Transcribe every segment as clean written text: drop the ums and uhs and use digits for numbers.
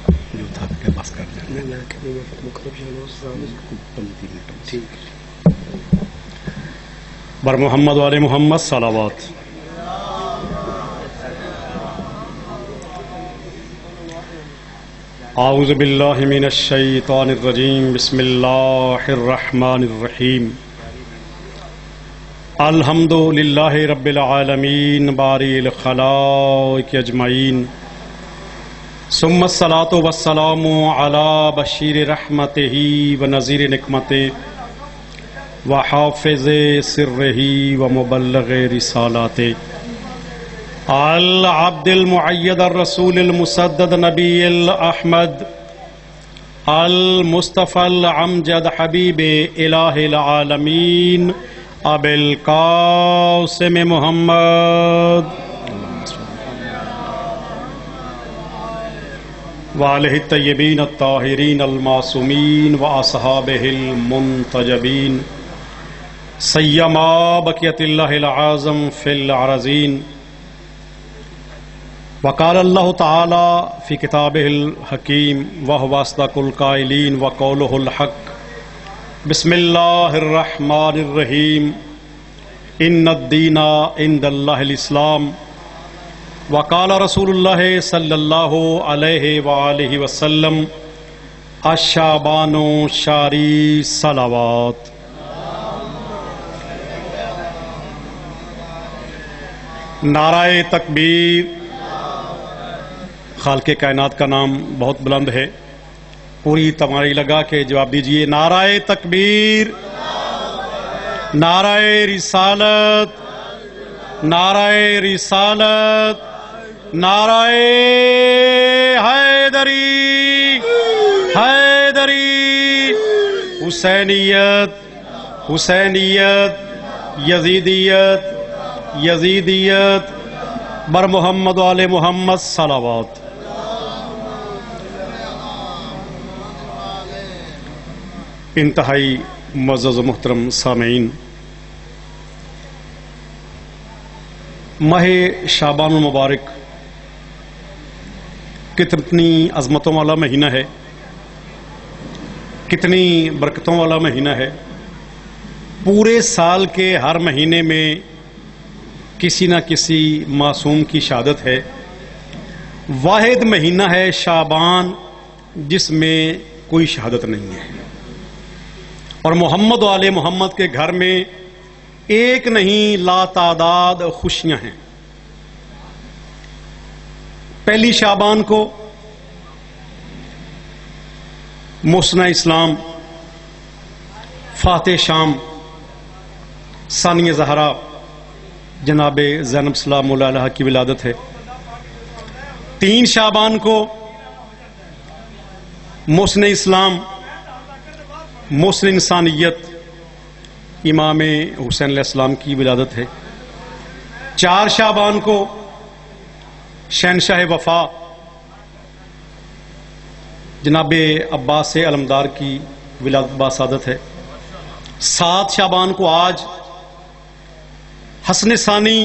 جو تھا کہ بس کر جائیں بر محمد والے محمد صلوات. اعوذ باللہ من الشیطان الرجیم. بسم اللہ الرحمن الرحیم. الحمد للہ رب العالمین باری الخلائق اجمعین ثم الصلاة والسلام علی بشیر رحمتہ ونذیر نقمتہ وحافظ سرہ ومبلغ رسالاتہ العبد المعید الرسول المسدد نبی الاحمد المصطفى الامجد حبیب الہ العالمین ابی القاسم محمد وآلہ الطیبین الطاہرین المعصومین واصحابہ المنتجبین سیما بقیت اللہ العظم فی الارضین. وقال اللہ تعالی فی کتابہ الحکیم وہو اصدق القائلین وقولہ الحق. بسم اللہ الرحمن الرحیم. ان الدین عند اللہ الاسلام. وقال رسول اللہ صلی اللہ علیہ وآلہ وسلم الشعبان شہری صلوات. نعرہ تکبیر. خالق کائنات کا نام بہت بلند ہے، پوری تماری لگا کے جواب دیجئے. نعرہ تکبیر، نعرہ رسالت، نعرہ رسالت، نعرہ حیدری، حیدری، حسینیت، حسینیت، یزیدیت، یزیدیت، بر محمد والے محمد صلوات. انتہائی معزز و محترم سامعین، ماہ شعبان المبارک کتنی عظمتوں والا مہینہ ہے، کتنی برکتوں والا مہینہ ہے. پورے سال کے ہر مہینے میں کسی نہ کسی معصوم کی شہادت ہے. واحد مہینہ ہے شعبان جس میں کوئی شہادت نہیں ہے. اور محمد و آل محمد کے گھر میں ایک نہیں لاتعداد خوشیاں ہیں. پہلی شعبان کو محسن اسلام فاتح شام ثانی زہرا جناب زینب سلام اللہ علیہ کی ولادت ہے. 3 شعبان کو محسن اسلام، محسن انسانیت امام حسین علیہ السلام کی ولادت ہے. 4 شعبان کو شہنشاہ وفا جناب عباس علمدار کی ولادت باسعادت ہے. 7 شعبان کو آج حسن ثانی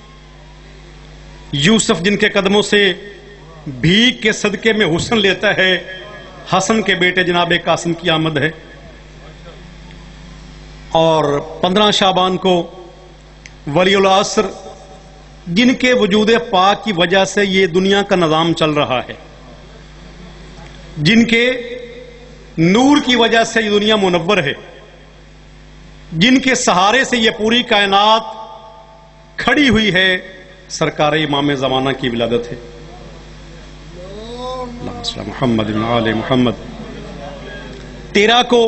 یوسف جن کے قدموں سے بھیک کے صدقے میں حسن لیتا ہے، حسن کے بیٹے جناب قاسم کی آمد ہے. اور 15 شعبان کو ولی العصر جن کے وجود پاک کی وجہ سے یہ دنیا کا نظام چل رہا ہے، جن کے نور کی وجہ سے یہ دنیا منور ہے، جن کے سہارے سے یہ پوری کائنات کھڑی ہوئی ہے، سرکار امام زمانہ کی ولادت ہے. اللہم صلی علی محمد آل محمد. 13 کو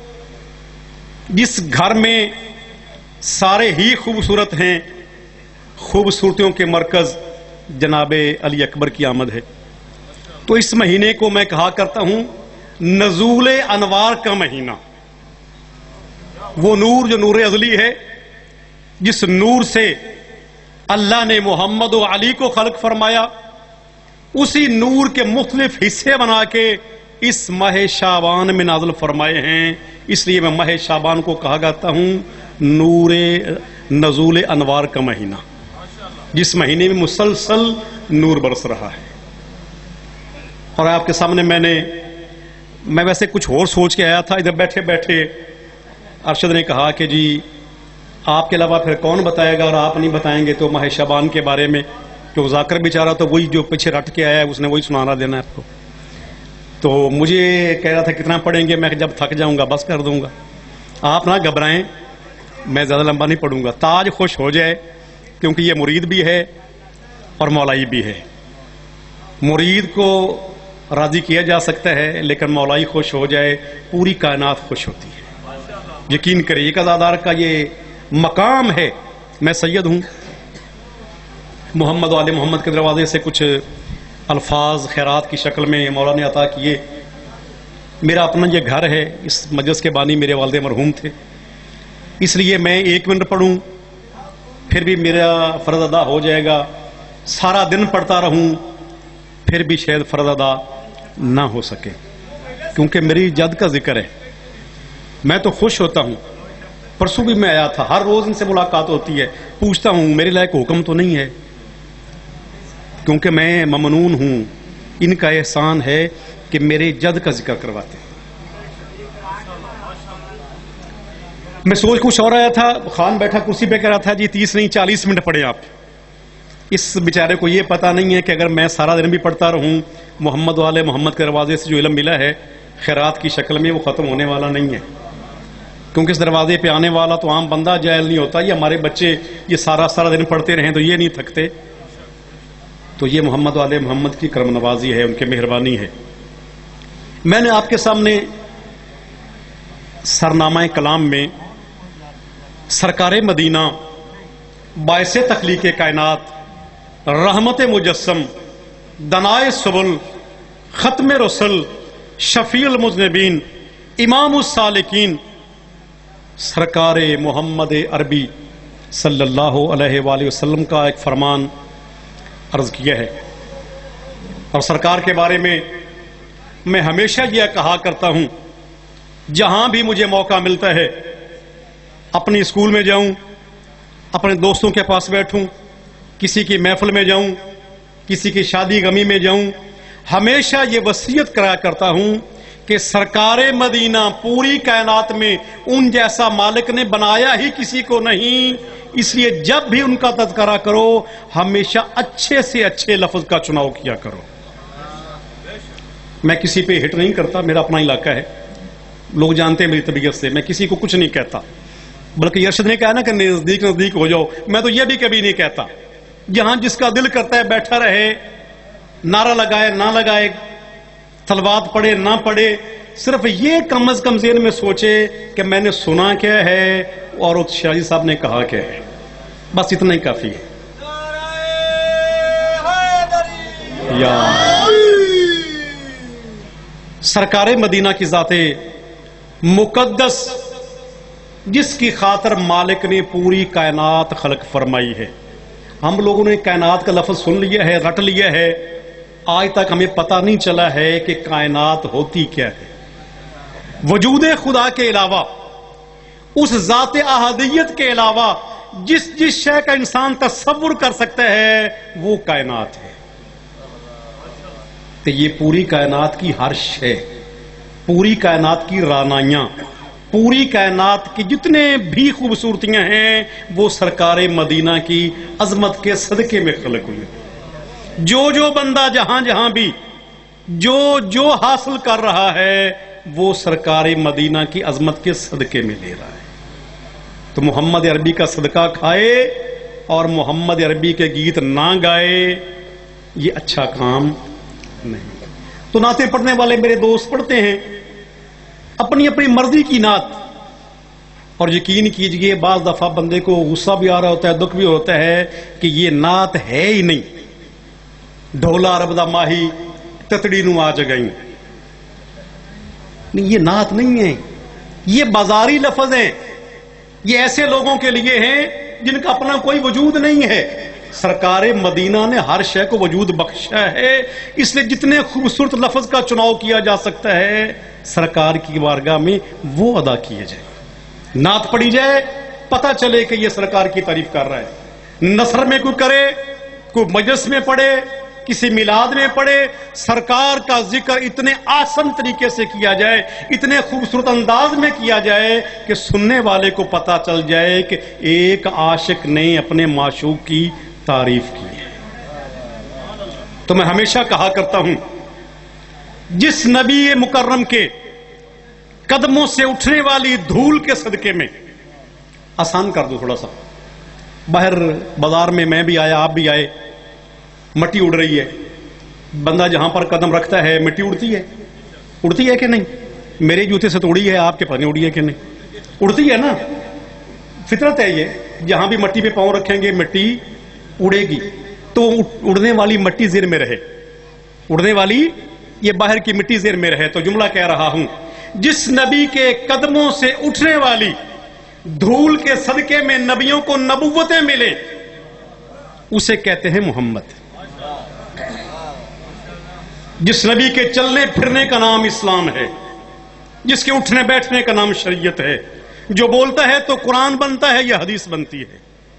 جس گھر میں سارے ہی خوبصورت ہیں، خوبصورتیوں کے مرکز جناب علی اکبر کی آمد ہے. تو اس مہینے کو میں کہا کرتا ہوں نزول انوار کا مہینہ. وہ نور جو نور ازلی ہے، جس نور سے اللہ نے محمد و علی کو خلق فرمایا، اسی نور کے مختلف حصے بنا کے اس ماہ شعبان میں نازل فرمائے ہیں. اس لیے میں ماہ شعبان کو کہا کرتا ہوں نور نزول انوار کا مہینہ، جس مہینے میں مسلسل نور برس رہا ہے. اور آپ کے سامنے میں ویسے کچھ اور سوچ کے آیا تھا. ادھر بیٹھے بیٹھے ارشد نے کہا کہ جی آپ کے علاوہ پھر کون بتائے گا، اور آپ نہیں بتائیں گے تو ماہ شعبان کے بارے میں جو ذاکر بیچارہ تو وہی جو پیچھے رٹ کے آیا ہے اس نے وہی سنانا دینا ہے آپ کو. تو مجھے کہہ رہا تھا کتنا پڑھیں گے، میں جب تھک جاؤں گا بس کر دوں گا. آپ نہ گھبرائیں، میں زیادہ لمبا نہیں پڑھوں گا. تاج خوش ہو جائے، کیونکہ یہ مرید بھی ہے اور مولائی بھی ہے. مرید کو راضی کیا جا سکتا ہے، لیکن مولائی خوش ہو جائے پوری کائنات خوش ہوتی ہے. یقین کریے ایک عزادار کا یہ مقام ہے. میں سید ہوں. محمد و آل محمد کے دروازے سے کچھ الفاظ خیرات کی شکل میں مولا نے عطا کیے. میرا اپنا یہ گھر ہے. اس مجلس کے بانی میرے والد مرحوم تھے، اس لیے میں 1 منٹ پڑھوں پھر بھی میرا فرض ادا ہو جائے گا. سارا دن پڑھتا رہوں پھر بھی شاید فرض ادا نہ ہو سکے، کیونکہ میری جد کا ذکر ہے. میں تو خوش ہوتا ہوں. پرسوں بھی میں آیا تھا، ہر روز ان سے ملاقات ہوتی ہے. پوچھتا ہوں میرے لائق حکم تو نہیں ہے، کیونکہ میں ممنون ہوں. ان کا احسان ہے کہ میرے جد کا ذکر کرواتے ہیں. میں سوچ کچھ اور آیا تھا. خان بیٹھا کرسی پہ کہہ رہا تھا جی 30 نہیں 40 منٹ پڑھیں آپ. اس بیچارے کو یہ پتا نہیں ہے کہ اگر میں سارا دن بھی پڑھتا رہوں محمد والے محمد کے دروازے سے جو علم ملا ہے خیرات کی شکل میں وہ ختم ہونے والا نہیں ہے. کیونکہ اس دروازے پہ آنے والا تو عام بندہ جاہل نہیں ہوتا. یہ ہمارے بچے یہ سارا دن پڑھتے رہیں تو یہ نہیں تھکتے. تو یہ محمد والے محمد کی کرم نوازی ہے، ان کی مہربانی ہے. میں نے آپ کے سامنے سرنامہ کلام میں سرکار مدینہ باعث تخلیق کائنات، رحمت مجسم، دنائے سبل، ختم رسل، شفیع المذنبین، امام السالکین، سرکار محمد عربی صلی اللہ علیہ وآلہ وسلم کا ایک فرمان عرض کیا ہے. اور سرکار کے بارے میں ہمیشہ یہ کہا کرتا ہوں، جہاں بھی مجھے موقع ملتا ہے اپنی اسکول میں جاؤں، اپنے دوستوں کے پاس بیٹھوں، کسی کی محفل میں جاؤں، کسی کی شادی غمی میں جاؤں، ہمیشہ یہ وصیت کرا کرتا ہوں کہ سرکار مدینہ پوری کائنات میں ان جیسا مالک نے بنایا ہی کسی کو نہیں. اس لیے جب بھی ان کا تذکرہ کرو ہمیشہ اچھے سے اچھے لفظ کا چناؤ کیا کرو. میں کسی پہ ہٹ نہیں کرتا، میرا اپنا علاقہ ہے، لوگ جانتے ہیں میری طبیعت سے. میں کسی کو کچھ نہیں کہتا، بلکہ ارشد نے کہا نا کہ نزدیک ہو جاؤ. میں تو یہ بھی کبھی نہیں کہتا. جہاں جس کا دل کرتا ہے بیٹھا رہے، نعرہ لگائے نہ لگائے، تلوات پڑھے نہ پڑھے، صرف یہ کم از کم ذہن میں سوچے کہ میں نے سنا کیا ہے اور اس شیرازی صاحب نے کہا کیا ہے. بس اتنا ہی کافی ہے. یا سرکار مدینہ کی ذات مقدس جس کی خاطر مالک نے پوری کائنات خلق فرمائی ہے. ہم لوگوں نے کائنات کا لفظ سن لیا ہے، رٹ لیا ہے، آج تک ہمیں پتہ نہیں چلا ہے کہ کائنات ہوتی کیا ہے. وجود خدا کے علاوہ، اس ذات احدیت کے علاوہ جس شے کا انسان تصور کر سکتا ہے وہ کائنات ہے. تو یہ پوری کائنات کی ہر شے، پوری کائنات کی رانائیاں، پوری کائنات کی جتنے بھی خوبصورتیاں ہیں وہ سرکار مدینہ کی عظمت کے صدقے میں خلق ہوئی. جو بندہ جہاں بھی جو حاصل کر رہا ہے وہ سرکار مدینہ کی عظمت کے صدقے میں لے رہا ہے. تو محمد عربی کا صدقہ کھائے اور محمد عربی کے گیت نہ گائے یہ اچھا کام نہیں. تو نعتیں پڑھنے والے میرے دوست پڑھتے ہیں اپنی اپنی مرضی کی نعت، اور یقین کیجئے بعض دفعہ بندے کو غصہ بھی آ رہا ہوتا ہے، دکھ بھی ہوتا ہے کہ یہ نعت ہے ہی نہیں. ڈھولا رب دا ماہی تتڑی نو آ جگائیں، نہیں یہ نعت نہیں ہے، یہ بازاری لفظ ہیں. یہ ایسے لوگوں کے لیے ہیں جن کا اپنا کوئی وجود نہیں ہے. سرکار مدینہ نے ہر شے کو وجود بخشا ہے، اس لیے جتنے خوبصورت لفظ کا چناؤ کیا جا سکتا ہے سرکار کی بارگاہ میں وہ ادا کیے جائے. نعت پڑھی جائے، پتہ چلے کہ یہ سرکار کی تعریف کر رہا ہے. نثر میں کوئی کرے، کوئی مجلس میں پڑھے، کسی میلاد میں پڑھے، سرکار کا ذکر اتنے آسن طریقے سے کیا جائے، اتنے خوبصورت انداز میں کیا جائے کہ سننے والے کو پتا چل جائے کہ ایک عاشق نے اپنے معشوق کی تعریف کی ہے۔ تو میں ہمیشہ کہا کرتا ہوں، جس نبی مکرم کے قدموں سے اٹھنے والی دھول کے صدقے میں، آسان کر دو تھوڑا سا، باہر بازار میں بھی آیا، آپ بھی آئے، مٹی اڑ رہی ہے، بندہ جہاں پر قدم رکھتا ہے مٹی اڑتی ہے کہ نہیں؟ میرے جوتے سے تو اڑی ہے، آپ کے پاس اڑی ہے کہ نہیں؟ اڑتی ہے نا، فطرت ہے یہ، جہاں بھی مٹی پہ پاؤں رکھیں گے مٹی اڑے گی، تو اڑنے والی مٹی زیر میں رہے، اڑنے والی یہ باہر کی مٹی زیر میں رہے۔ تو جملہ کہہ رہا ہوں، جس نبی کے قدموں سے اٹھنے والی دھول کے صدقے میں نبیوں کو نبوتیں ملے، اسے کہتے ہیں محمد۔ جس نبی کے چلنے پھرنے کا نام اسلام ہے، جس کے اٹھنے بیٹھنے کا نام شریعت ہے، جو بولتا ہے تو قرآن بنتا ہے یا حدیث بنتی ہے،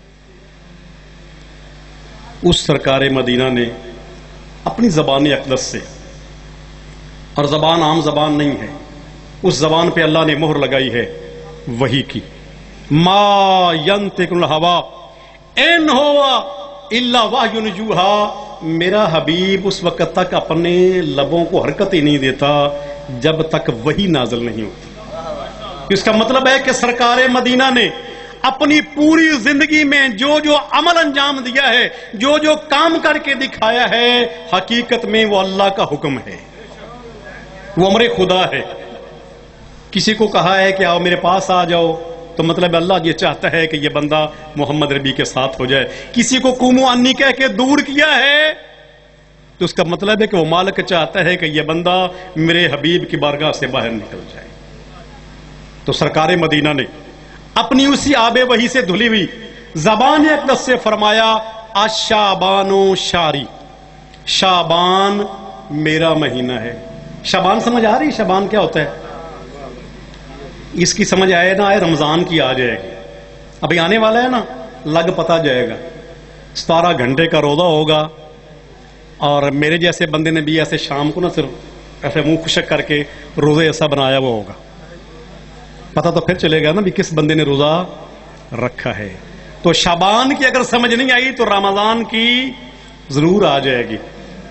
اس سرکار مدینہ نے اپنی زبان اقدس سے، اور زبان عام زبان نہیں ہے، اس زبان پہ اللہ نے مہر لگائی ہے وحی کی، ما ینطق الہوا ان ہوا الا وحی یوحی، میرا حبیب اس وقت تک اپنے لبوں کو حرکت ہی نہیں دیتا جب تک وحی نازل نہیں ہوتی۔ اس کا مطلب ہے کہ سرکار مدینہ نے اپنی پوری زندگی میں جو جو عمل انجام دیا ہے، جو جو کام کر کے دکھایا ہے، حقیقت میں وہ اللہ کا حکم ہے، وہ امر خدا ہے۔ کسی کو کہا ہے کہ آؤ میرے پاس آ جاؤ، تو مطلب اللہ یہ چاہتا ہے کہ یہ بندہ محمد ربی کے ساتھ ہو جائے۔ کسی کو قوموا انی کہہ کے دور کیا ہے، تو اس کا مطلب ہے کہ وہ مالک چاہتا ہے کہ یہ بندہ میرے حبیب کی بارگاہ سے باہر نکل جائے۔ تو سرکار مدینہ نے اپنی اسی آب وحی سے دھلی ہوئی زبان اقدس سے فرمایا، الشعبان شاری، شعبان میرا مہینہ ہے۔ شعبان سمجھ آ رہی؟ شعبان کیا ہوتا ہے؟ اس کی سمجھ آئے نہ آئے، رمضان کی آ جائے گی، ابھی آنے والا ہے نا، لگ پتا جائے گا، 17 گھنٹے کا روزہ ہوگا، اور میرے جیسے بندے نے بھی ایسے شام کو نہ صرف ایسے منہ خشک کر کے روزے ایسا بنایا ہوا ہوگا، پتہ تو پھر چلے گا نا بھی کس بندے نے روزہ رکھا ہے۔ تو شعبان کی اگر سمجھ نہیں آئی تو رمضان کی ضرور آ جائے گی۔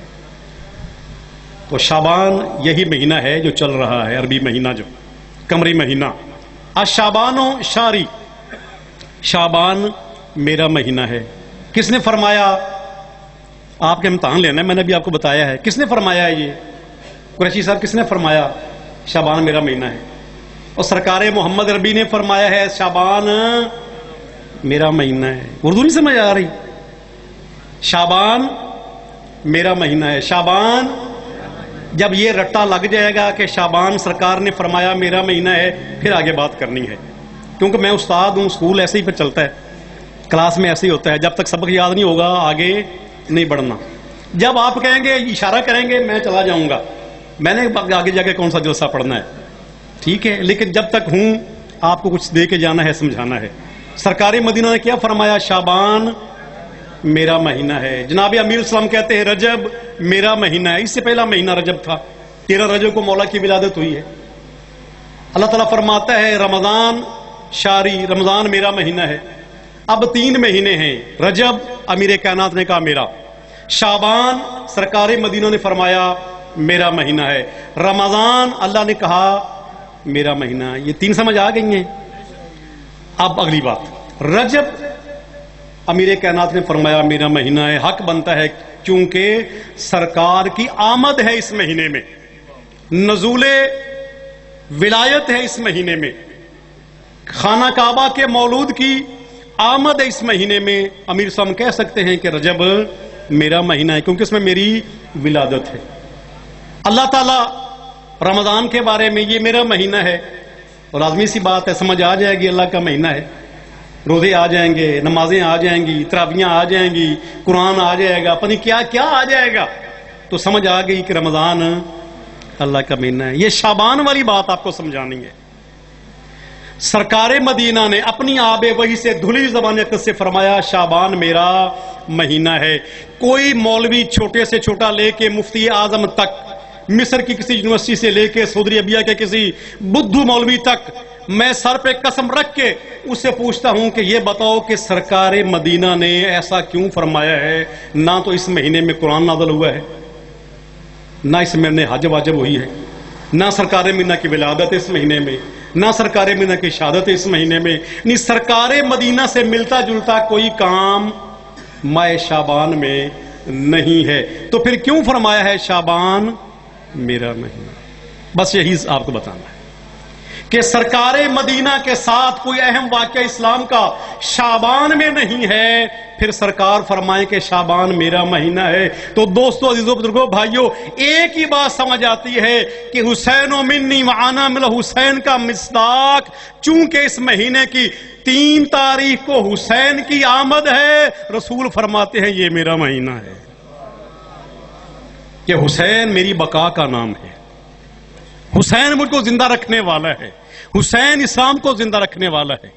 تو شعبان یہی مہینہ ہے جو چل رہا ہے، عربی مہینہ جو قمری مہینہ، الشعبان شاری، شعبان میرا مہینہ ہے۔ کس نے فرمایا؟ آپ کے امتحان لینا ہے، میں نے بھی آپ کو بتایا ہے، کس نے فرمایا ہے؟ یہ قریشی صاحب کس نے فرمایا شعبان میرا مہینہ ہے؟ اور سرکار محمد ربی نے فرمایا ہے شعبان میرا مہینہ ہے۔ اردو نہیں سمجھ آ رہی؟ شعبان میرا مہینہ ہے۔ شعبان جب یہ رٹا لگ جائے گا کہ شعبان سرکار نے فرمایا میرا مہینہ ہے، پھر آگے بات کرنی ہے، کیونکہ میں استاد ہوں، اسکول ایسے ہی پھر چلتا ہے، کلاس میں ایسے ہی ہوتا ہے، جب تک سبق یاد نہیں ہوگا آگے نہیں بڑھنا۔ جب آپ کہیں گے، اشارہ کریں گے، میں چلا جاؤں گا، میں نے آگے جا کے کون سا جلسہ پڑھنا ہے، ٹھیک ہے، لیکن جب تک ہوں آپ کو کچھ دے کے جانا ہے، سمجھانا ہے۔ سرکار مدینہ نے کیا فرمایا؟ شعبان میرا مہینہ ہے۔ جناب امیر اسلام کہتے ہیں رجب میرا مہینہ ہے، اس سے پہلا مہینہ رجب تھا، 13 رجب کو مولا کی ولادت ہوئی ہے۔ اللہ تعالیٰ فرماتا ہے رمضان شاری، رمضان میرا مہینہ ہے۔ اب 3 مہینے ہیں، رجب امیر کائنات نے کہا میرا، شعبان سرکار مدینہ نے فرمایا میرا مہینہ ہے، رمضان اللہ نے کہا میرا مہینہ ہے۔ یہ 3 سمجھ آ گئی ہیں؟ اب اگلی بات، رجب امیر کائنات نے فرمایا میرا مہینہ ہے، حق بنتا ہے کیونکہ سرکار کی آمد ہے اس مہینے میں، نزول ولایت ہے اس مہینے میں، خانہ کعبہ کے مولود کی آمد ہے اس مہینے میں۔ امیر صاحب کہہ سکتے ہیں کہ رجب میرا مہینہ ہے کیونکہ اس میں میری ولادت ہے۔ اللہ تعالیٰ رمضان کے بارے میں یہ میرا مہینہ ہے، اور لازمی سی بات ہے، سمجھ آ جائے گی اللہ کا مہینہ ہے، روزے آ جائیں گے، نمازیں آ جائیں گی، تراویحیں آ جائیں گی، قرآن آ جائے گا، پتہ نہیں کیا کیا آ جائے گا، تو سمجھ آ گئی کہ رمضان اللہ کا مہینہ ہے۔ یہ شعبان والی بات آپ کو سمجھانی ہے۔ سرکار مدینہ نے اپنی آب وحی سے دھلی زبان عقل سے فرمایا شعبان میرا مہینہ ہے. کوئی مولوی چھوٹے سے چھوٹا لے کے مفتی اعظم تک، مصر کی کسی یونیورسٹی سے لے کے سعودی عربیہ کے کسی بدھو مولوی تک، میں سر پہ قسم رکھ کے اس سے پوچھتا ہوں کہ یہ بتاؤ کہ سرکار مدینہ نے ایسا کیوں فرمایا ہے؟ نہ تو اس مہینے میں قرآن نازل ہوا ہے، نہ اس مہینے حج واجب ہوئی ہے، نہ سرکار مدینہ کی ولادت اس مہینے میں، نہ سرکار مدینہ کی شہادت اس مہینے میں، نہیں سرکار مدینہ سے ملتا جلتا کوئی کام ماہ شعبان میں نہیں ہے. تو پھر کیوں فرمایا ہے شعبان میرا مہینہ؟ بس یہی آپ کو بتانا ہے کہ سرکار مدینہ کے ساتھ کوئی اہم واقعہ اسلام کا شعبان میں نہیں ہے، پھر سرکار فرمائیں کہ شعبان میرا مہینہ ہے. تو دوستو، عزیزو، بزرگو، بھائیو، ایک ہی بات سمجھ آتی ہے کہ حسین و منی وعنا مل حسین کا مصداق، چونکہ اس مہینے کی 3 تاریخ کو حسین کی آمد ہے، رسول فرماتے ہیں یہ میرا مہینہ ہے، کہ حسین میری بقا کا نام ہے، حسین مجھ کو زندہ رکھنے والا ہے، حسین اسلام کو زندہ رکھنے والا ہے.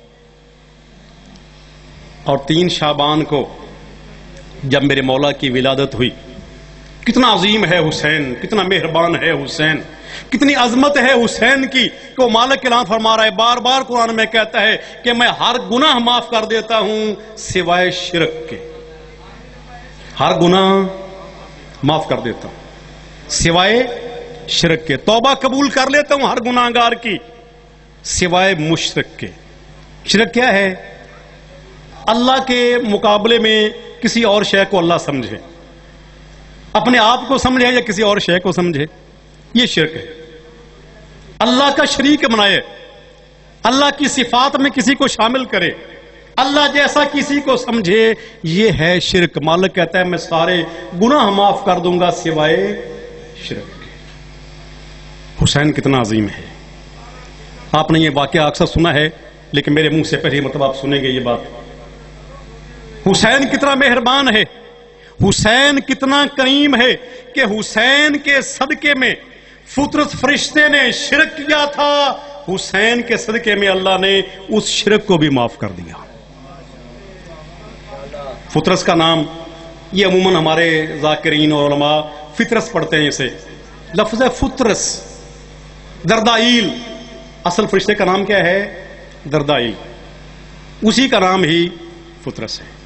اور 3 شعبان کو جب میرے مولا کی ولادت ہوئی، کتنا عظیم ہے حسین، کتنا مہربان ہے حسین، کتنی عظمت ہے حسین کی کہ وہ مالک اعلان فرما رہا ہے، بار بار قرآن میں کہتا ہے کہ میں ہر گناہ معاف کر دیتا ہوں سوائے شرک کے. ہر گناہ معاف کر دیتا ہوں سوائے شرک کے. توبہ قبول کر لیتا ہوں ہر گناہ گار کی سوائے مشرک کے. شرک کیا ہے؟ اللہ کے مقابلے میں کسی اور شے کو اللہ سمجھے، اپنے آپ کو سمجھے یا کسی اور شے کو سمجھے، یہ شرک ہے. اللہ کا شریک بنائے، اللہ کی صفات میں کسی کو شامل کرے، اللہ جیسا کسی کو سمجھے، یہ ہے شرک. مالک کہتا ہے میں سارے گناہ معاف کر دوں گا سوائے شرک کے. حسین کتنا عظیم ہے. آپ نے یہ واقعہ اکثر سنا ہے، لیکن میرے منہ سے پہلی مرتبہ آپ سنیں گے یہ بات. حسین کتنا مہربان ہے، حسین کتنا کریم ہے کہ حسین کے صدقے میں فطرت فرشتے نے شرک کیا تھا، حسین کے صدقے میں اللہ نے اس شرک کو بھی معاف کر دیا. فطرس کا نام یہ عموماً ہمارے ذاکرین اور علماء فطرس پڑھتے ہیں، اسے لفظ ہے فطرس. دردائیل، اصل فرشتے کا نام کیا ہے؟ دردائیل، اسی کا نام ہی فطرس ہے.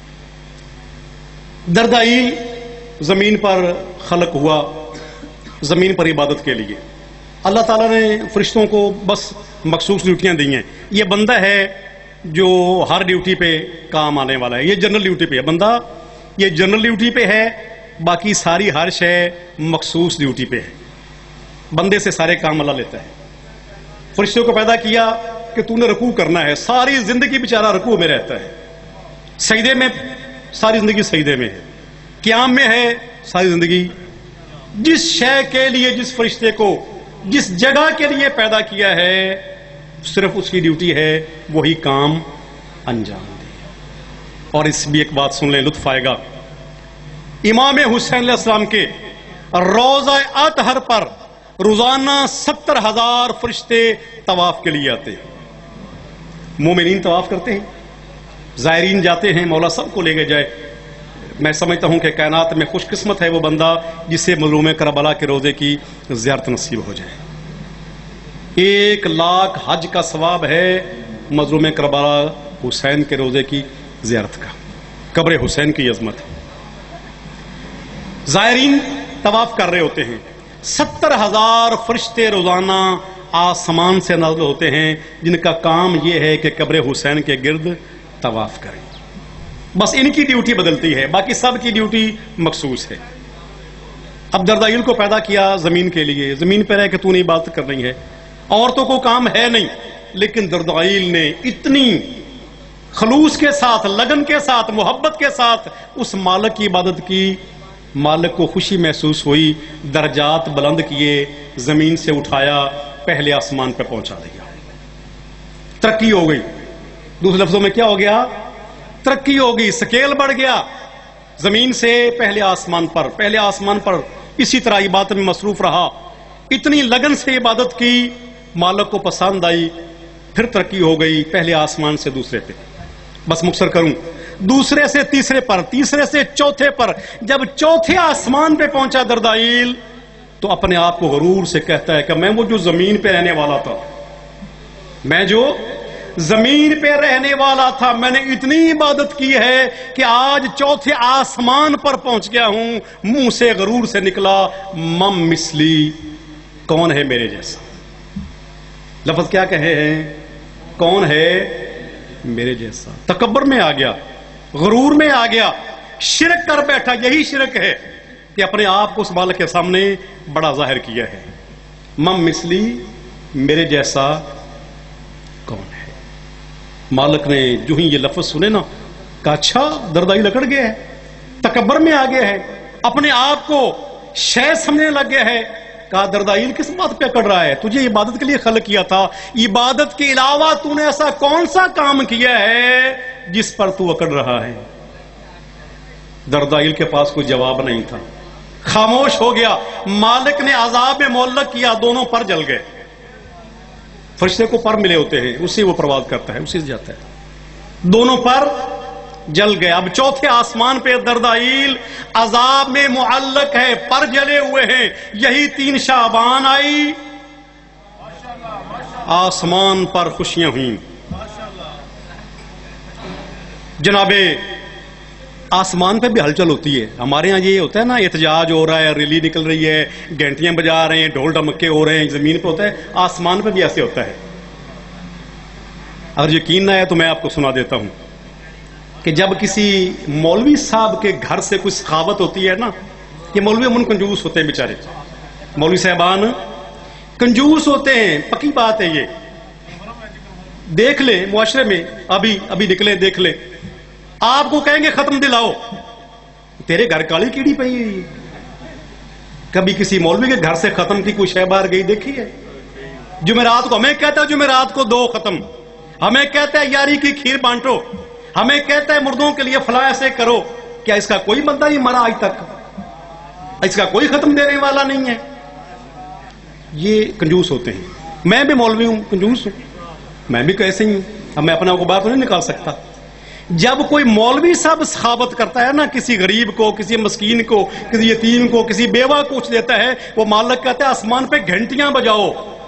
دردائیل زمین پر خلق ہوا، زمین پر عبادت کے لیے. اللہ تعالیٰ نے فرشتوں کو بس مخصوص ڈیوٹیاں دی ہیں. یہ بندہ ہے جو ہر ڈیوٹی پہ کام آنے والا ہے، یہ جنرل ڈیوٹی پہ ہے بندہ، یہ جنرل ڈیوٹی پہ ہے، باقی ساری ہر شے مخصوص ڈیوٹی پہ ہے. بندے سے سارے کام اللہ لیتا ہے. فرشتوں کو پیدا کیا کہ تو نے رکوع کرنا ہے، ساری زندگی بیچارہ رکوع میں رہتا ہے، سجدے میں ساری زندگی سجدے میں ہے، قیام میں ہے ساری زندگی. جس شے کے لیے، جس فرشتے کو جس جگہ کے لیے پیدا کیا ہے، صرف اس کی ڈیوٹی ہے وہی کام انجام دے. اور اس بھی ایک بات سن لیں، لطف آئے گا. امام حسین علیہ السلام کے روضہ اطہر پر روزانہ 70,000 فرشتے طواف کے لیے آتے ہیں. مومنین طواف کرتے ہیں، زائرین جاتے ہیں، مولا سب کو لے کے جائے. میں سمجھتا ہوں کہ کائنات میں خوش قسمت ہے وہ بندہ جسے مظلوم کربلا کے روزے کی زیارت نصیب ہو جائے. 1,00,000 حج کا ثواب ہے مظلوم کربلا حسین کے روزے کی زیارت کا. قبر حسین کی عظمت. زائرین طواف کر رہے ہوتے ہیں، 70,000 فرشتے روزانہ آسمان سے نازل ہوتے ہیں جن کا کام یہ ہے کہ قبر حسین کے گرد طواف کریں. بس ان کی ڈیوٹی بدلتی ہے، باقی سب کی ڈیوٹی مخصوص ہے. اب دردائیل کو پیدا کیا زمین کے لیے، زمین پہ رہ کے تو نے عبادت کرنی ہے، عورتوں کو کام ہے نہیں. لیکن دردائیل نے اتنی خلوص کے ساتھ، لگن کے ساتھ، محبت کے ساتھ اس مالک کی عبادت کی، مالک کو خوشی محسوس ہوئی، درجات بلند کیے، زمین سے اٹھایا، پہلے آسمان پہ پہنچا دیا. ترقی ہو گئی. دوسرے لفظوں میں کیا ہو گیا؟ ترقی ہو گئی، سکیل بڑھ گیا. زمین سے پہلے آسمان پر، پہلے آسمان پر اسی طرح عبادت میں مصروف رہا. اتنی لگن سے عبادت کی، مالک کو پسند آئی. پھر ترقی ہو گئی پہلے آسمان سے دوسرے پہ. بس مختصر کروں، دوسرے سے تیسرے پر، تیسرے سے چوتھے پر. جب چوتھے آسمان پہ پہنچا دردائیل تو اپنے آپ کو غرور سے کہتا ہے کہ میں وہ جو زمین پہ رہنے والا تھا، میں جو زمین پہ رہنے والا تھا، میں نے اتنی عبادت کی ہے کہ آج چوتھے آسمان پر پہنچ گیا ہوں. منہ سے غرور سے نکلا مم مثلی، کون ہے میرے جیسا. لفظ کیا کہے ہیں؟ کون ہے میرے جیسا. تکبر میں آ گیا، غرور میں آ گیا، شرک کر بیٹھا. یہی شرک ہے کہ اپنے آپ کو اس مالک کے سامنے بڑا ظاہر کیا ہے. مم مثلی، میرے جیسا کون ہے. مالک نے جو ہی یہ لفظ سنے نا کہا اچھا دردائیل اکڑ گیا ہے، تکبر میں آ گیا ہے، اپنے آپ کو شے سمجھنے لگ گیا ہے. کہا دردائیل کس بات پہ اکڑ رہا ہے؟ تجھے عبادت کے لیے خلق کیا تھا، عبادت کے علاوہ تو نے ایسا کون سا کام کیا ہے جس پر تو اکڑ رہا ہے؟ دردائیل کے پاس کوئی جواب نہیں تھا، خاموش ہو گیا. مالک نے عذاب میں معلق کیا، دونوں پر جل گئے. فرشتے کو پر ملے ہوتے ہیں، اسی وہ پرواز کرتا ہے، اسی سے جاتا ہے. دونوں پر جل گئے. اب چوتھے آسمان پہ دردائیل عذاب میں معلق ہے، پر جلے ہوئے ہیں. یہی 3 شعبان آئی، آسمان پر خوشیاں ہوئیں. جناب آسمان پہ بھی ہلچل ہوتی ہے. ہمارے ہاں یہ ہوتا ہے نا، احتجاج ہو رہا ہے، ریلی نکل رہی ہے، گھنٹیاں بجا رہے ہیں، ڈھول ڈمکے ہو رہے ہیں. زمین پہ ہوتا ہے، آسمان پہ بھی ایسے ہوتا ہے. اگر یقین نہ ہے تو میں آپ کو سنا دیتا ہوں کہ جب کسی مولوی صاحب کے گھر سے کوئی سخاوت ہوتی ہے نا، یہ مولوی امن کنجوس ہوتے ہیں بیچارے، مولوی صاحبان کنجوس ہوتے ہیں، پکی بات ہے. یہ دیکھ لیں معاشرے میں، ابھی نکلے دیکھ لیں، آپ کو کہیں گے ختم دلاؤ، تیرے گھر کالی کیڑی پئی ہے. کبھی کسی مولوی کے گھر سے ختم کی کوئی شے باہر گئی دیکھی ہے؟ جمعرات کو ہمیں کہتا ہے جمعرات کو 2 ختم، ہمیں کہتا ہے یاری کی کھیر بانٹو، ہمیں کہتا ہے مردوں کے لیے فلاں ایسے کرو. کیا اس کا کوئی بندہ نہیں مرا آج تک؟ اس کا کوئی ختم دینے والا نہیں ہے. یہ کنجوس ہوتے ہیں. میں بھی مولوی ہوں، کنجوس ہوں، میں بھی کیسے ہی ہوں. اب میں اپنا کو بات نہیں نکال سکتا. جب کوئی مولوی صاحب سخاوت کرتا ہے نا، کسی غریب کو، کسی مسکین کو، کسی یتیم کو، کسی بیوہ کو کچھ دیتا ہے، وہ مالک کہتا ہے آسمان پہ گھنٹیاں بجاؤ.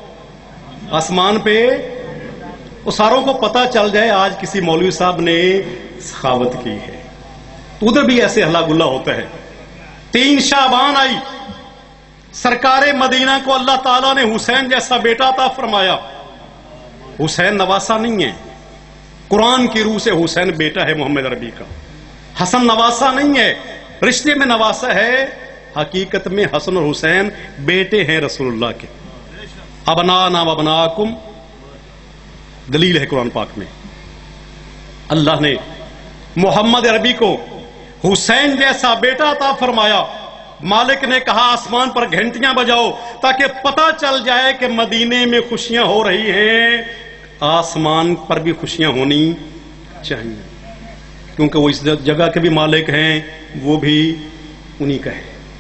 آسمان پہ وہ ساروں کو پتا چل جائے آج کسی مولوی صاحب نے سخاوت کی ہے. تو ادھر بھی ایسے ہلا گلا ہوتا ہے. 3 شعبان آئی، سرکار مدینہ کو اللہ تعالیٰ نے حسین جیسا بیٹا عطا فرمایا. حسین نواسا نہیں ہے، قرآن کی روح سے حسین بیٹا ہے محمد عربی کا. حسن نواسا نہیں ہے، رشتے میں نواسا ہے. حقیقت میں حسن اور حسین بیٹے ہیں رسول اللہ کے. ابنانا و ابناکم، دلیل ہے قرآن پاک میں. اللہ نے محمد عربی کو حسین جیسا بیٹا عطا فرمایا. مالک نے کہا آسمان پر گھنٹیاں بجاؤ تاکہ پتہ چل جائے کہ مدینے میں خوشیاں ہو رہی ہیں، آسمان پر بھی خوشیاں ہونی چاہیے، کیونکہ وہ اس جگہ کے بھی مالک ہیں، وہ بھی انہی کا ہے.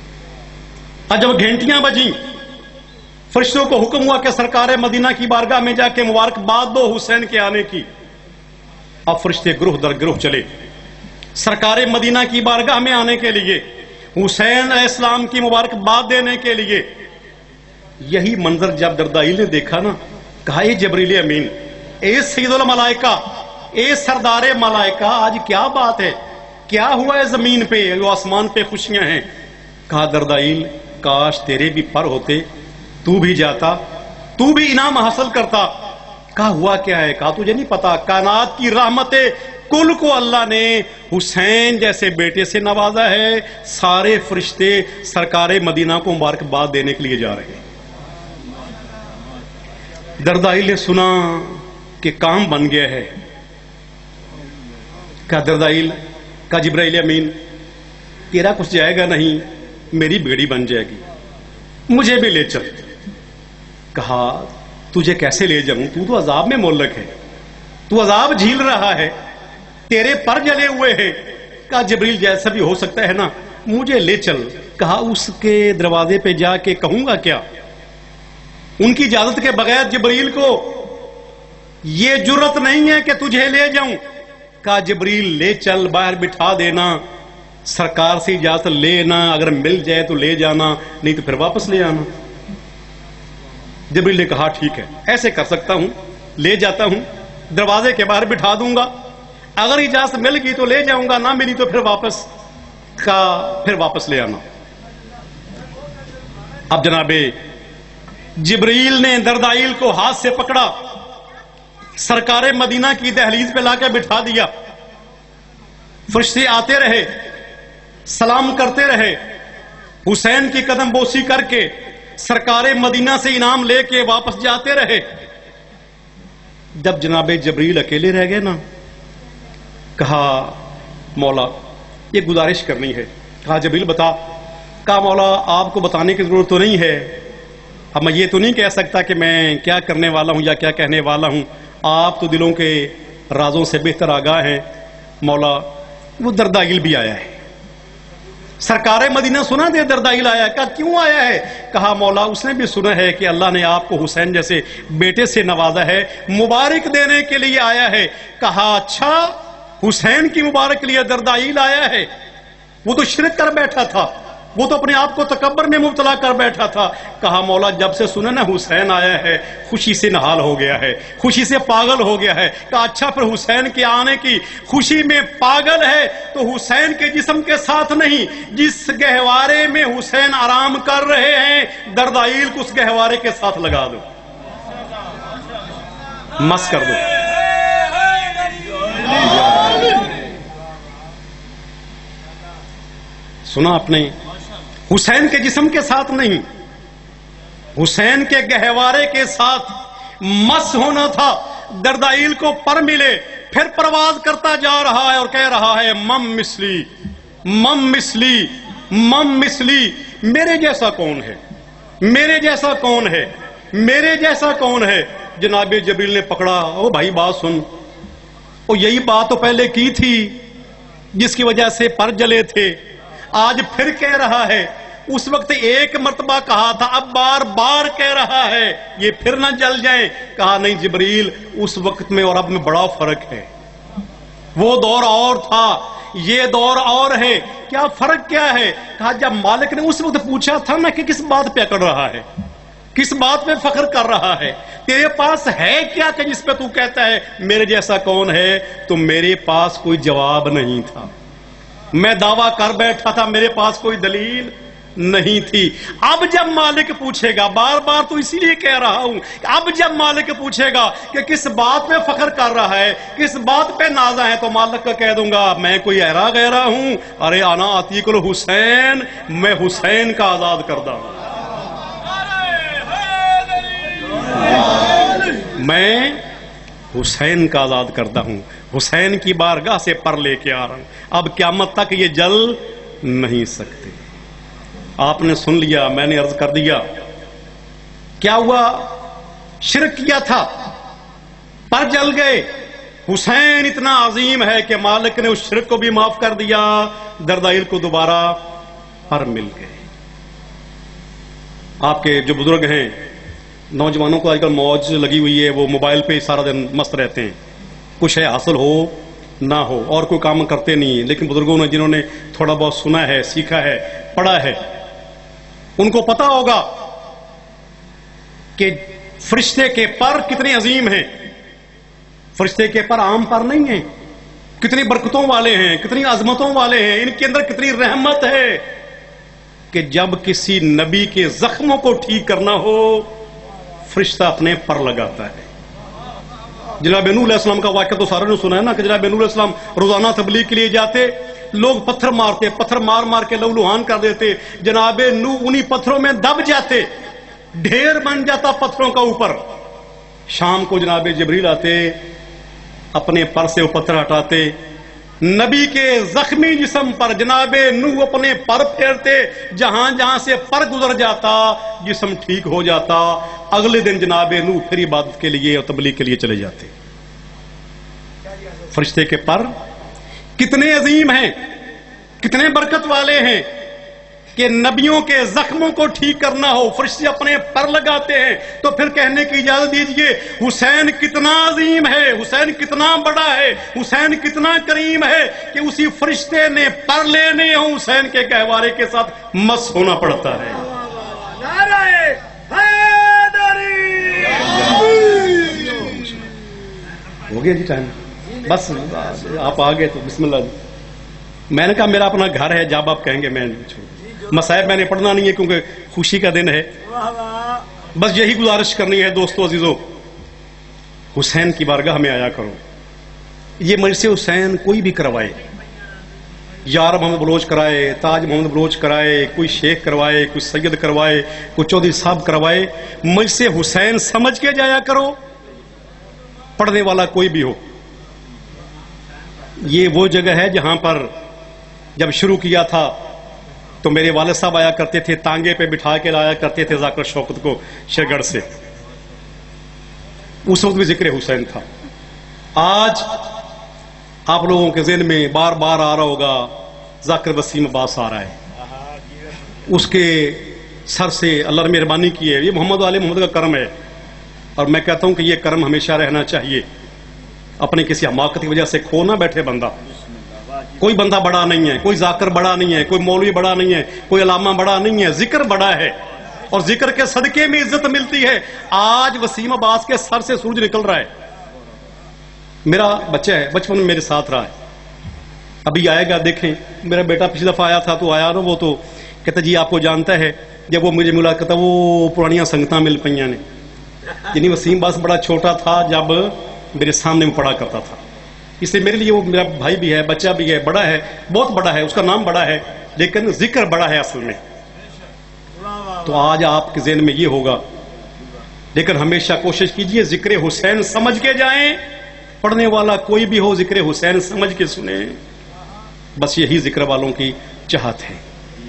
اور جب گھنٹیاں بجیں، فرشتوں کو حکم ہوا کہ سرکار مدینہ کی بارگاہ میں جا کے مبارکباد دو حسین کے آنے کی. اب فرشتے گروہ در گروہ چلے سرکار مدینہ کی بارگاہ میں آنے کے لیے، حسین علیہ السلام کی مبارکباد دینے کے لیے. یہی منظر جب دردائیل نے دیکھا نا، کہا اے جبریل امین، اے سید الملائکہ، اے سردار ملائکہ، آج کیا بات ہے؟ کیا ہوا ہے زمین پہ، جو آسمان پہ خوشیاں ہیں؟ کہا دردائیل کاش تیرے بھی پر ہوتے، تو بھی جاتا، تو بھی انعام حاصل کرتا. کہا ہوا کیا ہے؟ کہا تجھے نہیں پتا، کائنات کی رحمت کل کو اللہ نے حسین جیسے بیٹے سے نوازا ہے. سارے فرشتے سرکار مدینہ کو مبارکباد دینے کے لیے جا رہے ہیں. دردائیل نے سنا کہ کام بن گیا ہے. کہا دردائیل، کہا جبرائیل امین، تیرا کچھ جائے گا نہیں، میری بیڑی بن جائے گی، مجھے بھی لے چل. کہا تجھے کیسے لے جاؤں، تو عذاب میں معلق ہے، تو عذاب جھیل رہا ہے، تیرے پر جلے ہوئے ہیں. کہا جبریل جیسا بھی ہو سکتا ہے نا، مجھے لے چل. کہا اس کے دروازے پہ جا کے کہوں گا کیا؟ ان کی اجازت کے بغیر جبریل کو یہ جرت نہیں ہے کہ تجھے لے جاؤں. کہا جبریل لے چل، باہر بٹھا دینا، سرکار سے اجازت لینا، اگر مل جائے تو لے جانا، نہیں تو پھر واپس لے آنا. جبریل نے کہا ٹھیک ہے، ایسے کر سکتا ہوں، لے جاتا ہوں، دروازے کے باہر بٹھا دوں گا، اگر اجازت مل گئی تو لے جاؤں گا، نہ ملی تو پھر واپس لے آنا. اب جناب جبریل نے دردائیل کو ہاتھ سے پکڑا، سرکار مدینہ کی دہلیز پہ لا کے بٹھا دیا. فرشتے آتے رہے، سلام کرتے رہے، حسین کی قدم بوسی کر کے سرکار مدینہ سے انعام لے کے واپس جاتے رہے. جب جناب جبریل اکیلے رہ گئے نا، کہا مولا یہ گزارش کرنی ہے. کہا جبریل بتا. کہا مولا آپ کو بتانے کی ضرورت تو نہیں ہے، اب میں یہ تو نہیں کہہ سکتا کہ میں کیا کرنے والا ہوں یا کیا کہنے والا ہوں، آپ تو دلوں کے رازوں سے بہتر آگاہ ہیں. مولا وہ دردائیل بھی آیا ہے. سرکار مدینہ سنا دے دردائیل آیا. کہا کیوں آیا ہے؟ کہا مولا اس نے بھی سنا ہے کہ اللہ نے آپ کو حسین جیسے بیٹے سے نوازا ہے، مبارک دینے کے لیے آیا ہے. کہا اچھا، حسین کی مبارک کے لیے دردائیل آیا ہے؟ وہ تو شرک کر بیٹھا تھا، وہ تو اپنے آپ کو تکبر میں مبتلا کر بیٹھا تھا. کہا مولا جب سے سنا نا حسین آیا ہے، خوشی سے نہال ہو گیا ہے، خوشی سے پاگل ہو گیا ہے. کہا اچھا، پھر حسین کے آنے کی خوشی میں پاگل ہے تو حسین کے جسم کے ساتھ نہیں، جس گہوارے میں حسین آرام کر رہے ہیں دردائیل کو اس گہوارے کے ساتھ لگا دو، مس کر دو. سنا آپ نے؟ حسین کے جسم کے ساتھ نہیں، حسین کے گہوارے کے ساتھ مس ہونا تھا. دردائیل کو پر ملے، پھر پرواز کرتا جا رہا ہے اور کہہ رہا ہے مم مثلی، مم مثلی، مم مثلی. میرے جیسا کون ہے؟ میرے جیسا کون ہے؟ میرے جیسا کون ہے؟ جناب جبریل نے پکڑا. او بھائی بات سن، او یہی بات تو پہلے کی تھی جس کی وجہ سے پر جلے تھے، آج پھر کہہ رہا ہے. اس وقت ایک مرتبہ کہا تھا، اب بار بار کہہ رہا ہے، یہ پھر نہ جل جائیں. کہا نہیں جبریل، اس وقت میں اور اب میں بڑا فرق ہے. وہ دور اور تھا، یہ دور اور ہے. کیا فرق کیا ہے؟ کہا جب مالک نے اس وقت پوچھا تھا نا کہ کس بات پہ اکڑ رہا ہے، کس بات پہ فخر کر رہا ہے، تیرے پاس ہے کیا کہ جس پہ تو کہتا ہے میرے جیسا کون ہے، تو میرے پاس کوئی جواب نہیں تھا. میں دعویٰ کر بیٹھا تھا، میرے پاس کوئی دلیل نہیں تھی. اب جب مالک پوچھے گا، بار بار تو اسی لیے کہہ رہا ہوں، اب جب مالک پوچھے گا کہ کس بات پہ فخر کر رہا ہے، کس بات پہ نازا ہے، تو مالک کا کہہ دوں گا میں کوئی ایرا غیرہ ہوں، ارے انا عتیق الحسین، میں حسین کا آزاد کردہ ہوں، میں حسین کا آزاد کردہ ہوں، حسین کی بارگاہ سے پر لے کے آ رہا ہوں. اب قیامت تک یہ جل نہیں سکتے. آپ نے سن لیا، میں نے عرض کر دیا. کیا ہوا؟ شرک کیا تھا، پر جل گئے. حسین اتنا عظیم ہے کہ مالک نے اس شرک کو بھی معاف کر دیا، دردائیل کو دوبارہ پر مل گئے. آپ کے جو بزرگ ہیں، نوجوانوں کو آج کل موج لگی ہوئی ہے، وہ موبائل پہ سارا دن مست رہتے ہیں، کچھ ہے حاصل ہو نہ ہو اور کوئی کام کرتے نہیں. لیکن بزرگوں نے جنہوں نے تھوڑا بہت سنا ہے، سیکھا ہے، پڑھا ہے، ان کو پتا ہوگا کہ فرشتے کے پر کتنے عظیم ہیں. فرشتے کے پر عام پر نہیں ہیں، کتنی برکتوں والے ہیں، کتنی عظمتوں والے ہیں، ان کے اندر کتنی رحمت ہے کہ جب کسی نبی کے زخموں کو ٹھیک کرنا ہو فرشتہ اپنے پر لگاتا ہے. جناب نوح علیہ السلام کا واقعہ تو سارے نے سنا ہے نا کہ جناب نوح علیہ السلام روزانہ تبلیغ کے لیے جاتے، لوگ پتھر مارتے، پتھر مار مار کے لہولہان کر دیتے. جناب نوح انہی پتھروں میں دب جاتے، ڈھیر بن جاتا پتھروں کا اوپر. شام کو جناب جبریل آتے، اپنے پر سے وہ پتھر ہٹاتے، نبی کے زخمی جسم پر جناب نوح اپنے پر پھیرتے، جہاں جہاں سے پر گزر جاتا جسم ٹھیک ہو جاتا. اگلے دن جناب نوح پھر عبادت کے لیے اور تبلیغ کے لیے چلے جاتے. فرشتے کے پر کتنے عظیم ہیں، کتنے برکت والے ہیں. کہ نبیوں کے زخموں کو ٹھیک کرنا ہو، فرشتے اپنے پر لگاتے ہیں تو پھر کہنے کی اجازت دیجئے حسین کتنا عظیم ہے، حسین کتنا بڑا ہے، حسین کتنا کریم ہے کہ اسی فرشتے نے پر لینے ہوں حسین کے گہوارے کے ساتھ مس ہونا پڑتا ہے۔ ہو گیا جی ٹائم، بس آپ آگے تو بسم اللہ جی۔ میں نے کہا میرا اپنا گھر ہے، جب آپ کہیں گے میں نہیں چھوڑوں۔ مصائب میں نے پڑھنا نہیں ہے کیونکہ خوشی کا دن ہے، بس یہی گزارش کرنی ہے دوستو عزیزو، حسین کی بارگاہ میں آیا کرو۔ یہ مجلس حسین کوئی بھی کروائے، یار محمد بلوچ کرائے، تاج محمد بلوچ کرائے، کوئی شیخ کروائے، کوئی سید کروائے، کوئی چودھری صاحب کروائے، مجلس حسین سمجھ کے جایا کرو، پڑھنے والا کوئی بھی ہو۔ یہ وہ جگہ ہے جہاں پر جب شروع کیا تھا تو میرے والد صاحب آیا کرتے تھے، تانگے پہ بٹھا کے لایا کرتے تھے ذاکر شوکت کو شیرگڑھ سے، اس وقت بھی ذکر حسین تھا۔ آج آپ لوگوں کے ذہن میں بار بار آ رہا ہوگا ذاکر وسیم عباس آ رہا ہے، اس کے سر سے اللہ نے مہربانی کی ہے، یہ محمد علی محمد کا کرم ہے، اور میں کہتا ہوں کہ یہ کرم ہمیشہ رہنا چاہیے۔ اپنے کسی حماقت کی وجہ سے کھو نہ بیٹھے بندہ، کوئی بندہ بڑا نہیں ہے، کوئی ذاکر بڑا نہیں ہے، کوئی مولوی بڑا نہیں ہے، کوئی علامہ بڑا نہیں ہے، ذکر بڑا ہے، اور ذکر کے صدقے میں عزت ملتی ہے۔ آج وسیم عباس کے سر سے سورج نکل رہا ہے، میرا بچہ ہے، بچپن میں میرے ساتھ رہا ہے، ابھی آئے گا، دیکھیں میرا بیٹا پچھلی دفعہ آیا تھا تو آیا نا، وہ تو کہتا جی آپ کو جانتا ہے، جب وہ مجھے ملا کہتا وہ پرانیاں سنگتاں مل پئیاں نے، یعنی وسیم عباس بڑا چھوٹا تھا جب میرے سامنے میں پڑھا کرتا تھا، اس لیے میرے لیے وہ میرا بھائی بھی ہے، بچہ بھی ہے، بڑا ہے، بہت بڑا ہے، اس کا نام بڑا ہے، لیکن ذکر بڑا ہے اصل میں۔ تو آج آپ کے ذہن میں یہ ہوگا، لیکن ہمیشہ کوشش کیجئے ذکر حسین سمجھ کے جائیں، پڑھنے والا کوئی بھی ہو ذکر حسین سمجھ کے سنیں، بس یہی ذکر والوں کی چاہت ہے۔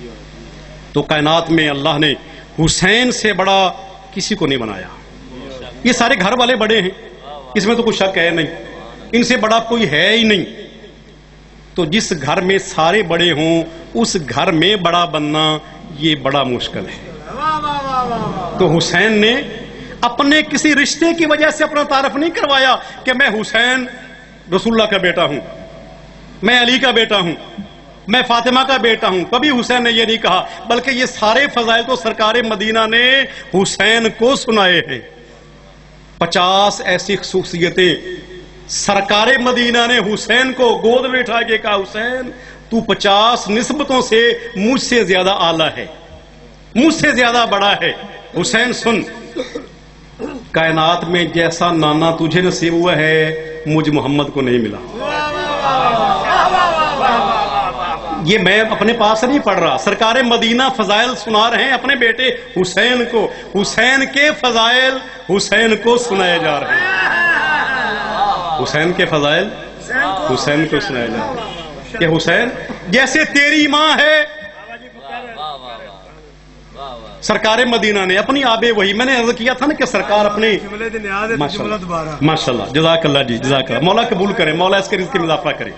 تو کائنات میں اللہ نے حسین سے بڑا کسی کو نہیں بنایا، یہ سارے گھر والے بڑے ہیں، اس میں تو کوئی شک ہے نہیں، ان سے بڑا کوئی ہے ہی نہیں۔ تو جس گھر میں سارے بڑے ہوں اس گھر میں بڑا بننا یہ بڑا مشکل ہے۔ تو حسین نے اپنے کسی رشتے کی وجہ سے اپنا تعارف نہیں کروایا کہ میں حسین رسول اللہ کا بیٹا ہوں، میں علی کا بیٹا ہوں، میں فاطمہ کا بیٹا ہوں، کبھی حسین نے یہ نہیں کہا، بلکہ یہ سارے فضائل تو سرکار مدینہ نے حسین کو سنائے ہیں۔ 50 ایسی خصوصیتیں سرکار مدینہ نے حسین کو گود میں اٹھا کے کہا حسین تو 50 نسبتوں سے مجھ سے زیادہ اعلیٰ ہے، مجھ سے زیادہ بڑا ہے، حسین سن، کائنات میں جیسا نانا تجھے نصیب ہوا ہے مجھ محمد کو نہیں ملا۔ یہ میں اپنے پاس نہیں پڑھ رہا، سرکار مدینہ فضائل سنا رہے ہیں اپنے بیٹے حسین کو، حسین کے فضائل حسین کو سنائے جا رہے ہیں، حسین کے فضائل حسین کو سنائے جا رہے ہیں کہ حسین جیسے تیری ماں ہے، سرکار مدینہ نے اپنی آب وحی، میں نے عرض کیا تھا نا کہ سرکار اپنے ماشاءاللہ جزاک اللہ جی جزاک اللہ، مولا قبول کرے، مولا اس کے رزق میں اضافہ کرے۔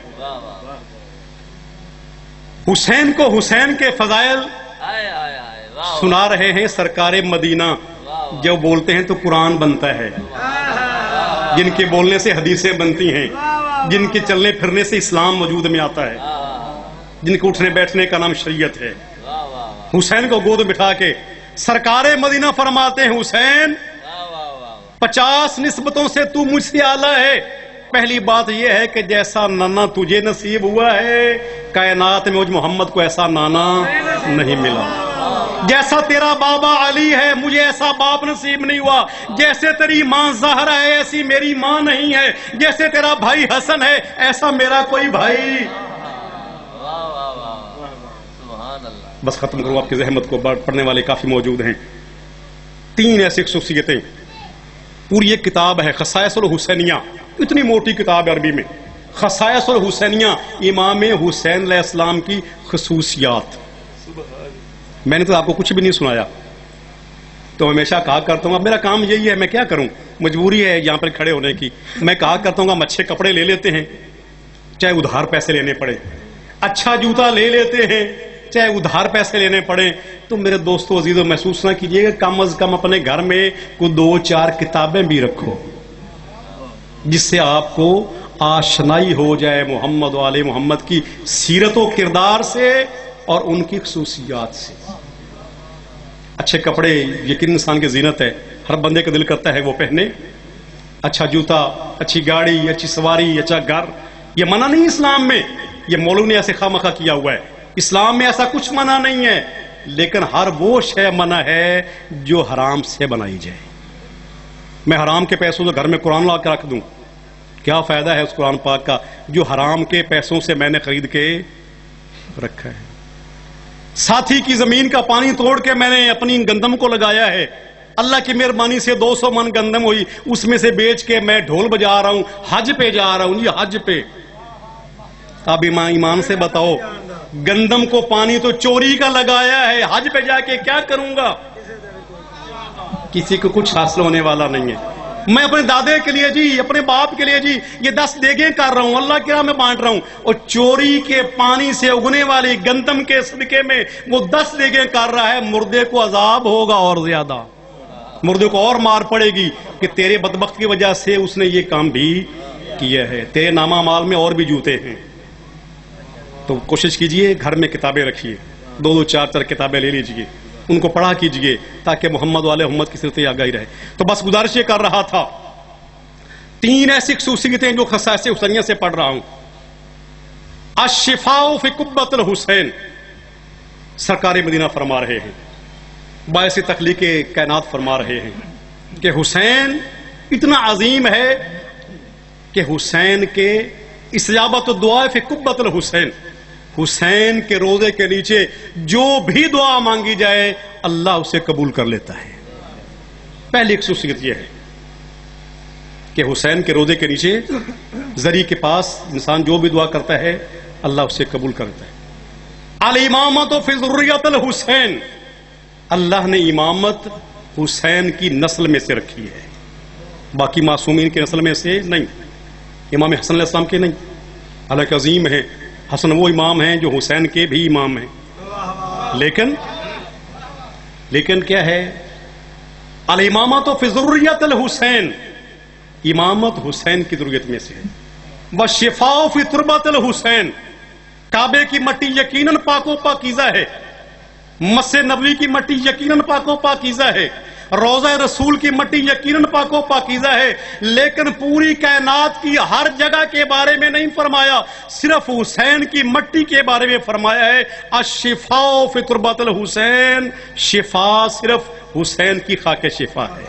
حسین کو حسین کے فضائل سنا رہے ہیں سرکار مدینہ، جو بولتے ہیں تو قرآن بنتا ہے، جن کے بولنے سے حدیثیں بنتی ہیں، جن کے چلنے پھرنے سے اسلام وجود میں آتا ہے، جن کے اٹھنے بیٹھنے کا نام شریعت ہے۔ حسین کو گود بٹھا کے سرکار مدینہ فرماتے ہیں حسین 50 نسبتوں سے تو مجھ سے اعلیٰ ہے۔ پہلی بات یہ ہے کہ جیسا نانا تجھے نصیب ہوا ہے کائنات میں مجھ محمد کو ایسا نانا نہیں ملا، جیسا تیرا بابا علی ہے مجھے ایسا باپ نصیب نہیں ہوا، جیسے تیری ماں زہرا ہے ایسی میری ماں نہیں ہے، جیسے تیرا بھائی حسن ہے ایسا میرا کوئی بھائی۔ بس ختم کروں، آپ کی زحمت کو پڑھنے والے کافی موجود ہیں۔ 3 ایسی خصوصیتیں، پوری ایک کتاب ہے خصائص الحسینیہ، اتنی موٹی کتاب ہے عربی میں، خصائص الحسینیہ، امام حسین علیہ السلام کی خصوصیات۔ میں نے تو آپ کو کچھ بھی نہیں سنایا، تو ہمیشہ کہا کرتا ہوں اب میرا کام یہی ہے، میں کیا کروں، مجبوری ہے یہاں پر کھڑے ہونے کی، میں کہا کرتا ہوں ہم اچھے کپڑے لے لیتے ہیں چاہے ادھار پیسے لینے پڑے، اچھا جوتا لے لیتے ہیں چاہے ادھار پیسے لینے پڑیں، تو میرے دوستو عزیزو محسوس نہ کیجئے گا، کم از کم اپنے گھر میں کوئی 2-4 کتابیں بھی رکھو جس سے آپ کو آشنائی ہو جائے محمد و آل محمد کی سیرت و کردار سے اور ان کی خصوصیات سے۔ اچھے کپڑے یقین انسان کی زینت ہے، ہر بندے کا دل کرتا ہے وہ پہنے، اچھا جوتا، اچھی گاڑی، اچھی سواری، اچھا گھر، یہ منع نہیں اسلام میں، یہ مولوی نے ایسے خواہ مخواہ کیا ہوا ہے، اسلام میں ایسا کچھ منع نہیں ہے، لیکن ہر وہ شے منع ہے جو حرام سے بنائی جائے۔ میں حرام کے پیسوں سے گھر میں قرآن لا کے رکھ دوں، کیا فائدہ ہے اس قرآن پاک کا جو حرام کے پیسوں سے میں نے خرید کے رکھا ہے؟ ساتھی کی زمین کا پانی توڑ کے میں نے اپنی گندم کو لگایا ہے، اللہ کی مہربانی سے 200 من گندم ہوئی، اس میں سے بیچ کے میں ڈھول بجا رہا ہوں، حج پہ جا رہا ہوں، یہ حج پہ۔ اب ایمان سے بتاؤ، گندم کو پانی تو چوری کا لگایا ہے، حج پہ جا کے کیا کروں گا؟ کسی کو کچھ حاصل ہونے والا نہیں ہے۔ میں اپنے دادے کے لیے جی، اپنے باپ کے لیے جی یہ 10 دیگیں کر رہا ہوں، اللہ کی راہ میں بانٹ رہا ہوں، اور چوری کے پانی سے اگنے والی گندم کے صدقے میں وہ 10 دیگیں کر رہا ہے، مردے کو عذاب ہوگا اور زیادہ، مردے کو اور مار پڑے گی کہ تیرے بدبخت کی وجہ سے اس نے یہ کام بھی کیا ہے، تیرے نامہ مال میں اور بھی جوتے ہیں۔ تو کوشش کیجئے گھر میں کتابیں رکھیے، 2-2 4-4 کتابیں لے لیجئے، ان کو پڑھا کیجئے تاکہ محمد والے محمد کی سیرت آگاہی رہے۔ تو بس گزارش یہ کر رہا تھا، 3 ایسی خصوصیتیں جو خصائص حسینیہ سے پڑھ رہا ہوں۔ الشفاء فی قبۃ الحسین، سرکار مدینہ فرما رہے ہیں، باعث تخلیق کائنات فرما رہے ہیں کہ حسین اتنا عظیم ہے کہ حسین کے استجابت الدعاء فی قبۃ الحسین، حسین کے روضے کے نیچے جو بھی دعا مانگی جائے اللہ اسے قبول کر لیتا ہے۔ پہلی خصوصیت یہ ہے کہ حسین کے روضے کے نیچے زری کے پاس انسان جو بھی دعا کرتا ہے اللہ اسے قبول کرتا ہے۔ الامامۃ فی ذریۃ الحسین، اللہ نے امامت حسین کی نسل میں سے رکھی ہے، باقی معصومین کی نسل میں سے نہیں، امام حسن علیہ السلام کے نہیں، حالانکہ عظیم ہیں، حسن وہ امام ہیں جو حسین کے بھی امام ہیں، لیکن کیا ہے؟ الامامۃ فی ذریۃ الحسین، امامت حسین کی ذریت میں سے ہے۔ والشفاء فی تربۃ الحسین، کعبے کی مٹی یقیناً پاک و پاکیزہ ہے، مسجد نبوی کی مٹی یقیناً پاک و پاکیزہ ہے، روضہ رسول کی مٹی یقیناً پاک و پاکیزہ ہے، لیکن پوری کائنات کی ہر جگہ کے بارے میں نہیں فرمایا، صرف حسین کی مٹی کے بارے میں فرمایا ہے۔ الشفاء فی تربۃ الحسین، شفا صرف حسین کی خاک شفا ہے،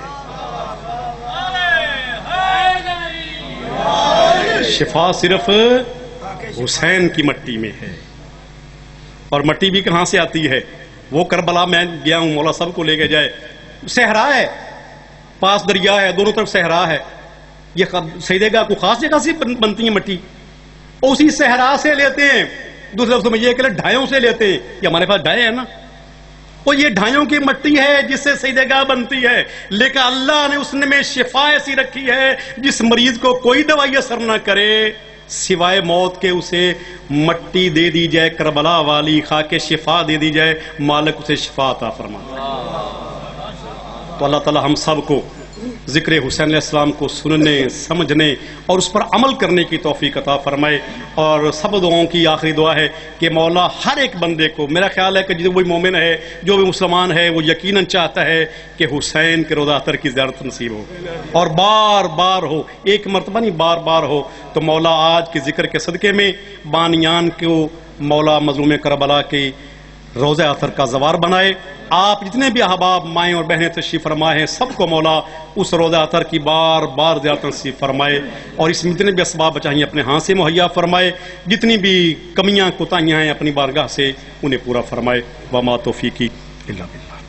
شفا صرف حسین کی مٹی میں ہے۔ اور مٹی بھی کہاں سے آتی ہے؟ وہ کربلا میں گیا ہوں، مولا صاحب کو لے کے جائے، صحرا ہے، پاس دریا ہے، دونوں طرف صحرا ہے، یہ سیدے گاہ کو خاص جگہ سے بنتی ہیں مٹی، اسی صحرا سے لیتے ہیں، دوسرے لفظوں میں یہ کہ ڈھائیوں سے لیتے ہیں، یہ ہمارے پاس ڈھائے ہیں نا، وہ یہ ڈھائیوں کی مٹی ہے جس سے سیدے گاہ بنتی ہے، لیکن اللہ نے اس میں شفا ایسی رکھی ہے جس مریض کو کوئی دوائی اثر نہ کرے سوائے موت کے اسے مٹی دے دی جائے، کربلا والی خاک شفا دے دی جائے، مالک اسے شفا عطا فرماتا ہے۔ تو اللہ تعالی ہم سب کو ذکر حسین علیہ السلام کو سننے، سمجھنے اور اس پر عمل کرنے کی توفیق عطا فرمائے۔ اور سب دعاؤں کی آخری دعا ہے کہ مولا ہر ایک بندے کو، میرا خیال ہے کہ جو بھی مومن ہے، جو بھی مسلمان ہے، وہ یقیناً چاہتا ہے کہ حسین کے روضہ اطہر کی زیارت نصیب ہو، اور بار بار ہو، ایک مرتبہ نہیں بار بار ہو۔ تو مولا آج کے ذکر کے صدقے میں بانیان کو مولا مظلوم کربلا کی روضہ اطہر کا زوار بنائے۔ آپ جتنے بھی احباب مائیں اور بہنیں تشریف فرمائے ہیں سب کو مولا اس روضہ اطہر کی بار بار زیارت نصیب فرمائے، اور اس میں جتنے بھی اسباب چاہیے اپنے ہاتھ سے مہیا فرمائے، جتنی بھی کمیاں کوتاہیاں ہیں اپنی بارگاہ سے انہیں پورا فرمائے۔ وما توفیقی الا باللہ۔